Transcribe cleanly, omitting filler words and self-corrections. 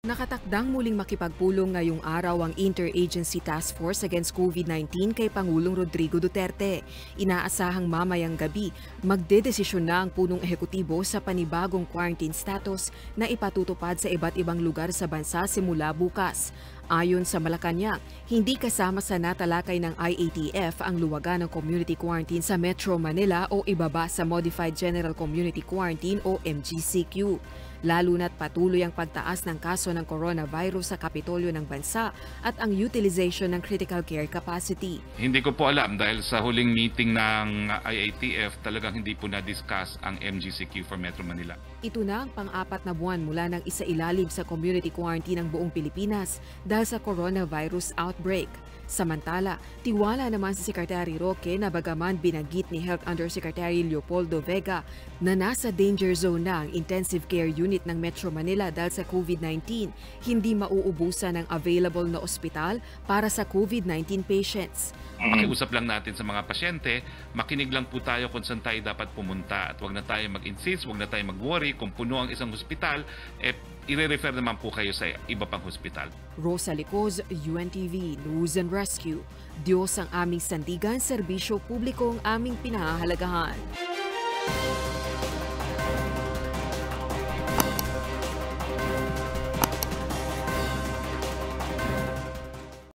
Nakatakdang muling makipagpulong ngayong araw ang Interagency Task Force Against COVID-19 kay Pangulong Rodrigo Duterte. Inaasahang mamayang gabi, magdedesisyon na ang punong ehekutibo sa panibagong quarantine status na ipatutupad sa iba't ibang lugar sa bansa simula bukas. Ayon sa Malacanang, hindi kasama sa natalakay ng IATF ang luwagan ng community quarantine sa Metro Manila o ibaba sa Modified General Community Quarantine o MGCQ. Lalo na't patuloy ang pagtaas ng kaso ng coronavirus sa Kapitolyo ng bansa at ang utilization ng critical care capacity. Hindi ko po alam dahil sa huling meeting ng IATF talagang hindi po na-discuss ang MGCQ for Metro Manila. Ito na ang pang-apat na buwan mula ng isailalim sa community quarantine ng buong Pilipinas dahil sa coronavirus outbreak. Samantala, tiwala naman si Secretary Roque na bagaman binanggit ni Health Undersecretary Leopoldo Vega na nasa danger zone na ang intensive care unit ng Metro Manila dahil sa COVID-19, hindi mauubusan ng available na ospital para sa COVID-19 patients. Pakiusap lang natin sa mga pasyente, makinig lang po tayo kung saan tayo dapat pumunta at wag na tayo mag-insist, wag na tayo mag-worry kung puno ang isang ospital, i-refer naman po kayo sa iba pang hospital. Rosa Licoz, UNTV News and Rescue. Diyos ang aming sandigan, serbisyo publiko ang aming pinahahalagahan.